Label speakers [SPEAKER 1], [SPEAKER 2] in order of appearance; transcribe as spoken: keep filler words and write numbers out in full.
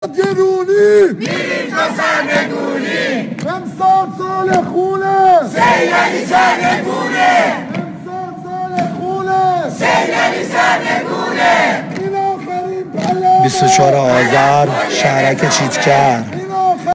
[SPEAKER 1] گرونی
[SPEAKER 2] میریم تا سرنگونی
[SPEAKER 1] امسال سال خونه
[SPEAKER 2] سیدعلی سرنگونه
[SPEAKER 1] امسال سال خونه
[SPEAKER 2] سیدعلی سرنگونه
[SPEAKER 1] این آخرین بلا
[SPEAKER 3] بیست و چهارم آذر شهرک چیتکر.